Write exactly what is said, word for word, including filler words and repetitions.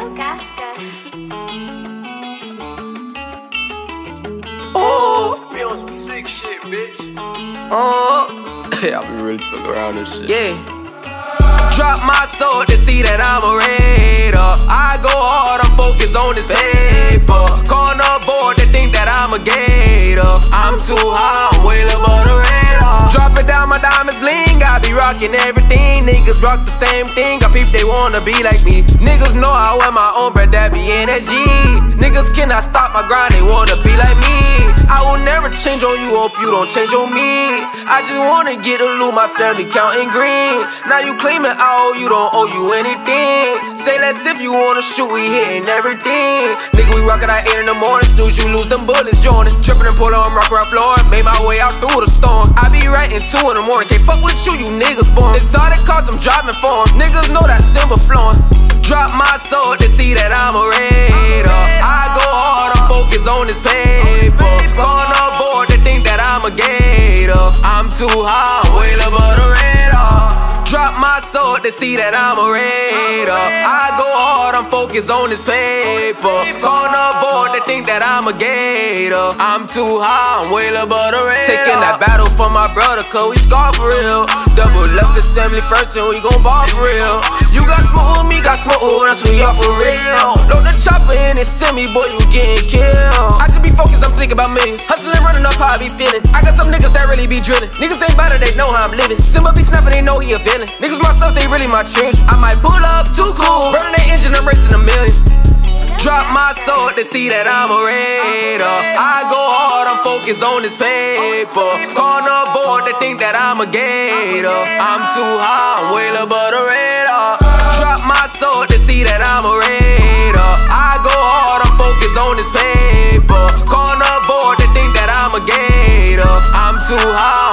Oh, We on some sick shit, bitch. oh, Yeah, I be really fucking around and shit. yeah. Drop my sword to see that I'm a raider. I go hard, I'm focused on this paper. Corner board to think that I'm a gator. I'm too high, I'm way above the radar. Drop it down, my diamonds bling. I be rocking everything. Niggas rock the same thing. I peep, they wanna be like me. Niggas know I wear my own brand, that be energy. Niggas cannot stop my grind, they wanna be like me. I will never change on you, hope you don't change on me. I just wanna get a loot, my family counting green. Now you claiming I owe you, don't owe you anything. Say less if you wanna shoot, we hitting everything. Nigga, we rockin' at eight in the morning, snooze, you lose them bullets, joining. Trippin' and pullin', I'm rockin' around floor, made my way out through the storm. I be writing two in the morning, can't fuck with you, you niggas born. It's all the cars I'm driving for 'em. Niggas know that Simba flowing. Drop my sword to see that I'm a raider. I go hard, I'm focused on this paper. Corner board to think that I'm a gator. I'm too high, I'm way above the radar. Drop my sword to see that I'm a raider. I go hard, I'm focused on this paper. Corner board to think that I'm a gator. I'm too high, I'm way above the radar. Taking that battle for my brother, cause we scar for real. Double left his family first and we gon' ball for real. You got smoke with me, got smoke with us, we all for real. Load the chopper in and send me, boy, you getting killed. I just be focused, I'm thinking about millions. Hustling, running up how I be feeling. I got some niggas that really be drilling. Niggas ain't better, they know how I'm living. Simba be snapping, they know he a villain. Niggas my stuff, they really my children. I might pull up too cool, burning their engine, I'm racing the millions. Drop my sword to see that I'm a raider. I go hard, I'm focused on this paper. Corner board to think that I'm a gator. I'm too high, I'm way above the radar. Drop my sword to see that I'm a raider. I go hard, I'm focused on this paper. Corner board to think that I'm a gator. I'm too high.